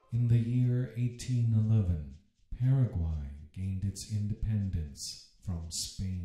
In the year 1811, Paraguay gained its independence from Spain.